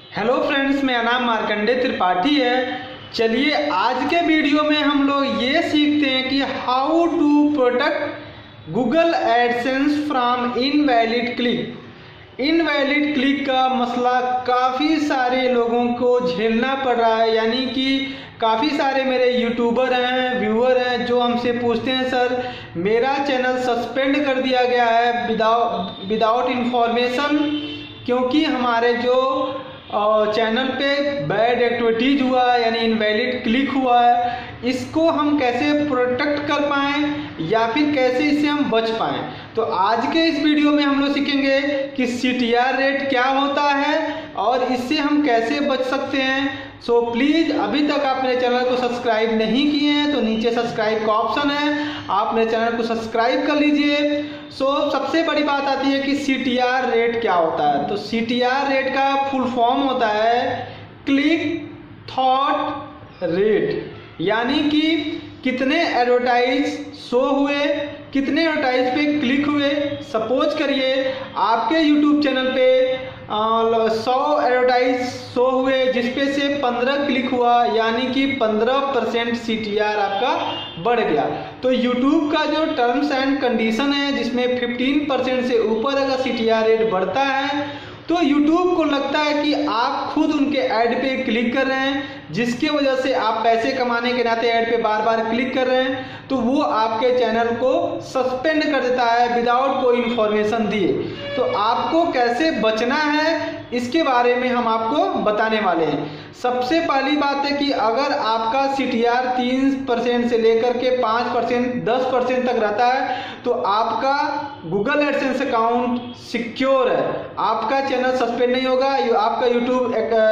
Hello friends, मेरा नाम मार्कंडे त्रिपाठी है। चलिए आज के वीडियो में हम लोग ये सीखते हैं कि how to protect Google AdSense from invalid click. Invalid click का मसला काफ़ी सारे लोगों को झेलना पड़ रहा है, यानी कि काफ़ी सारे मेरे यूट्यूबर हैं, व्यूअर हैं जो हमसे पूछते हैं सर मेरा चैनल सस्पेंड कर दिया गया है विदाउट इन्फॉर्मेशन, क्योंकि हमारे जो चैनल पे बैड एक्टिविटीज़ हुआ है यानी इनवैलिड क्लिक हुआ है, इसको हम कैसे प्रोटेक्ट कर पाएँ या फिर कैसे इससे हम बच पाएँ। तो आज के इस वीडियो में हम लोग सीखेंगे कि CTR रेट क्या होता है और इससे हम कैसे बच सकते हैं। सो प्लीज़ अभी तक आप मेरे चैनल को सब्सक्राइब नहीं किए हैं तो नीचे सब्सक्राइब का ऑप्शन है, आप मेरे चैनल को सब्सक्राइब कर लीजिए। सो सबसे बड़ी बात आती है कि CTR रेट क्या होता है। तो CTR रेट का फुल फॉर्म होता है क्लिक थॉट रेट, यानी कि कितने एडवर्टाइज शो हुए, कितने एडवर्टाइज पे क्लिक हुए। सपोज करिए आपके यूट्यूब चैनल पे 100 एडवर्टाइज शो हुए जिसपे से 15 क्लिक हुआ, यानी कि 15% CTR आपका बढ़ गया। तो यूट्यूब का जो टर्म्स एंड कंडीशन है जिसमें 15% से ऊपर अगर CTR रेट बढ़ता है तो यूट्यूब को लगता है कि आप खुद उनके ऐड पे क्लिक कर रहे हैं, जिसके वजह से आप पैसे कमाने के नाते ऐड पे बार बार क्लिक कर रहे हैं, तो वो आपके चैनल को सस्पेंड कर देता है विदाउट कोई इन्फॉर्मेशन दिए। तो आपको कैसे बचना है इसके बारे में हम आपको बताने वाले हैं। सबसे पहली बात है कि अगर आपका CTR 3% से लेकर के 5%, 10% तक रहता है तो आपका गूगल एडसेंस अकाउंट सिक्योर है, आपका चैनल सस्पेंड नहीं होगा, आपका यूट्यूब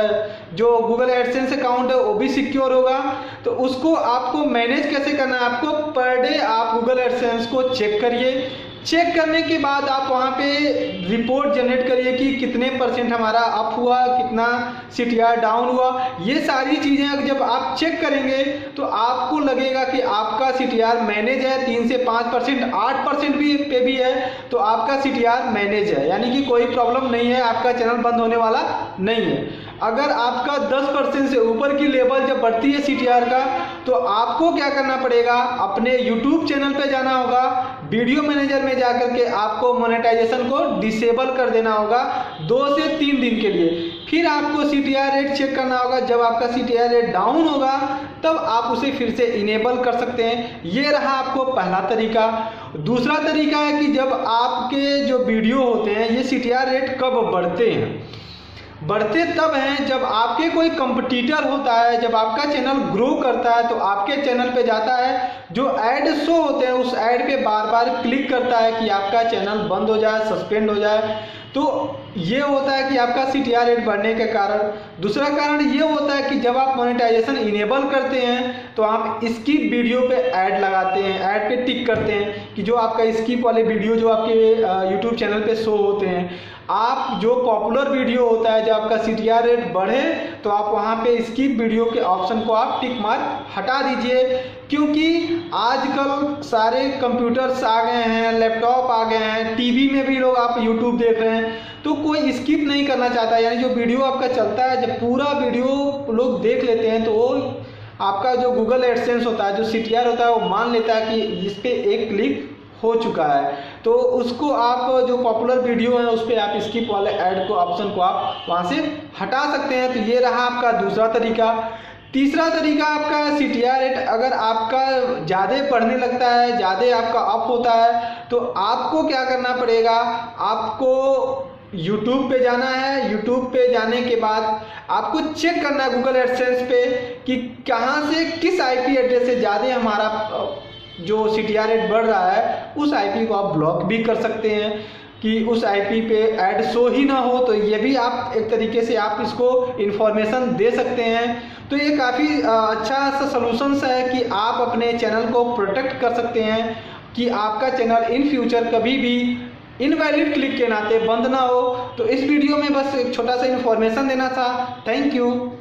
जो गूगल एडसेंस अकाउंट है वो भी सिक्योर होगा। तो उसको आपको मैनेज कैसे करना है, आपको पर डे आप गूगल एडसेंस को चेक करिए। चेक करने के बाद आप वहाँ पे रिपोर्ट जनरेट करिए कि कितने % हमारा अप हुआ, कितना CTR डाउन हुआ। ये सारी चीज़ें जब आप चेक करेंगे तो आपको लगेगा कि आपका CTR मैनेज है, 3 से 5%, 8% भी पे भी है तो आपका CTR मैनेज है, यानी कि कोई प्रॉब्लम नहीं है, आपका चैनल बंद होने वाला नहीं है। अगर आपका 10% से ऊपर की लेवल जब बढ़ती है CTR का तो आपको क्या करना पड़ेगा, अपने YouTube चैनल पे जाना होगा, वीडियो मैनेजर में जाकर के आपको मोनेटाइजेशन को डिसेबल कर देना होगा 2 से 3 दिन के लिए। फिर आपको CTR रेट चेक करना होगा, जब आपका CTR रेट डाउन होगा तब आप उसे फिर से इनेबल कर सकते हैं। ये रहा आपको पहला तरीका। दूसरा तरीका है कि जब आपके जो वीडियो होते हैं ये CTR रेट कब बढ़ते हैं, बढ़ते तब हैं जब आपके कोई कंपटीटर होता है, जब आपका चैनल ग्रो करता है तो आपके चैनल पे जाता है, जो ऐड शो होते हैं उस ऐड पे बार बार क्लिक करता है कि आपका चैनल बंद हो जाए, सस्पेंड हो जाए। तो ये होता है कि आपका CTR रेट बढ़ने के कारण। दूसरा कारण ये होता है कि जब आप मोनेटाइजेशन इनेबल करते हैं तो आप स्किप वीडियो पे ऐड लगाते हैं, ऐड पे टिक करते हैं कि जो आपका स्किप वाले वीडियो जो आपके यूट्यूब चैनल पे शो होते हैं, आप जो पॉपुलर वीडियो होता है जब आपका CTR रेट बढ़े तो आप वहाँ पे स्किप वीडियो के ऑप्शन को आप टिक मार्क हटा दीजिए, क्योंकि आजकल सारे कंप्यूटर्स आ गए हैं, लैपटॉप आ गए हैं, टीवी में भी लोग आप यूट्यूब देख रहे हैं तो कोई स्किप नहीं करना चाहता। यानी जो वीडियो आपका चलता है जब पूरा वीडियो लोग देख लेते हैं तो वो आपका जो गूगल एडसेंस होता है, जो CTR होता है वो मान लेता है कि इस पर एक क्लिक हो चुका है, तो उसको आप जो पॉपुलर वीडियो है उस पर आप स्किप वाले ऐड को ऑप्शन को आप वहाँ से हटा सकते हैं। तो ये रहा आपका दूसरा तरीका। तीसरा तरीका आपका CTR रेट अगर आपका ज़्यादा बढ़ने लगता है, ज़्यादा आपका अप होता है तो आपको क्या करना पड़ेगा, आपको YouTube पे जाना है। YouTube पे जाने के बाद आपको चेक करना है गूगल एडसेंस पे कि कहाँ से किस IP एड्रेस से ज़्यादा हमारा जो CTR रेट बढ़ रहा है उस IP को आप ब्लॉक भी कर सकते हैं कि उस IP पे ऐड शो ही ना हो। तो ये भी आप एक तरीके से आप इसको इन्फॉर्मेशन दे सकते हैं। तो ये काफ़ी अच्छा सा सलूशंस है कि आप अपने चैनल को प्रोटेक्ट कर सकते हैं कि आपका चैनल इन फ्यूचर कभी भी इनवैलिड क्लिक के नाते बंद ना हो। तो इस वीडियो में बस एक छोटा सा इन्फॉर्मेशन देना था। Thank you.